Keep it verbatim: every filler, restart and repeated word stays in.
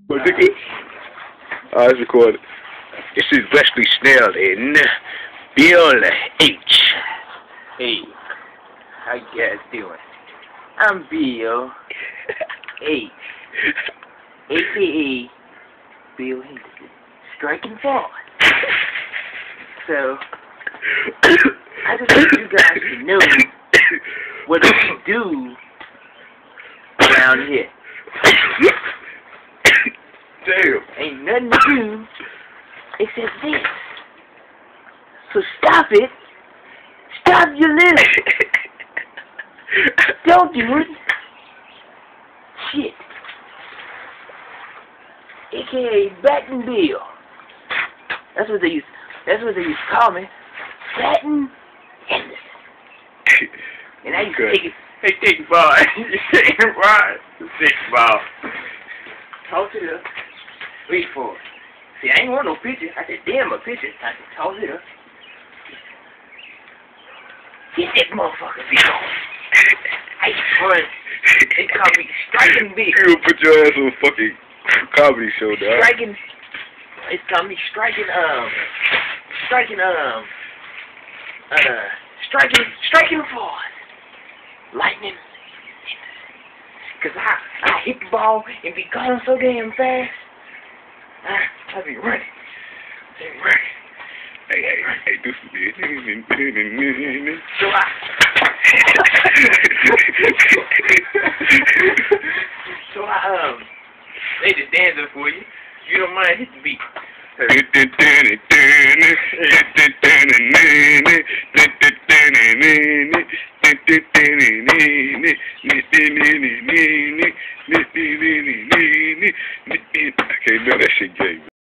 My nigga. I was recording. This is Wesley Snell in Bill H. Hey, how you guys doing? I'm Bill H. A K A Bill Henderson, striking forward. So, I just want you guys to know what we do around here. Damn. Ain't nothing to do except this. So stop it. Stop your lips. Don't do it. Shit. A K A Battin Bill. That's what they used. That's what they used to call me. Battin Henderson. And I used to take it. Hey, take the ball. You take it right. Take the ball. Toss it up. Wait for it. See, I ain't want no picture. I said, damn, a picture. I said, toss it up. Get that motherfucker, Bill. I used to run. They call me Striking Bill. You put your ass on a fucking comedy show, dog. Striking. It's called me Striking, um, Striking, um, uh, Striking, Striking Forward. Lightning. Because I, I hit the ball and be going so damn fast. I, I be running. I be running. Hey, hey, hey, do some shit. So I... so I, um, they just dancing for you. You don't mind, hit the beat. I can't do that shit, Jay.